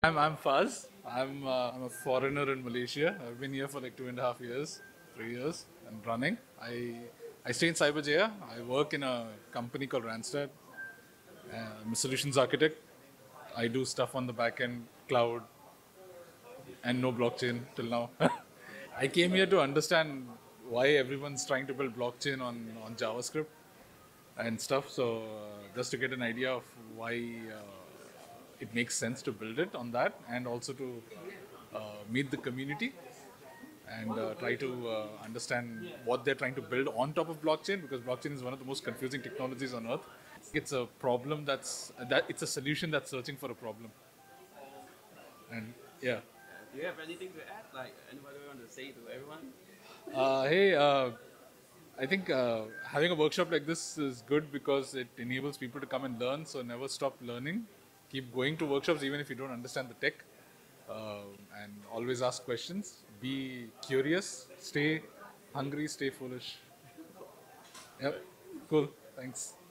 I'm Faz. I'm a foreigner in Malaysia. I've been here for like 2.5 years, 3 years, and running. I stay in Cyberjaya. I work in a company called Randstad. I'm a solutions architect. I do stuff on the back end, cloud, and no blockchain till now. I came here to understand why everyone's trying to build blockchain on JavaScript and stuff. So just to get an idea of why it makes sense to build it on that, and also to meet the community and try to understand what they're trying to build on top of blockchain, because blockchain is one of the most confusing technologies on earth. It's a problem that it's a solution that's searching for a problem, and yeah. Do you have anything to add? Like anybody want to say to everyone? Hey, I think having a workshop like this is good because it enables people to come and learn. So never stop learning. Keep going to workshops even if you don't understand the tech, and always ask questions. Be curious. Stay hungry. Stay foolish. Yep. Cool. Thanks.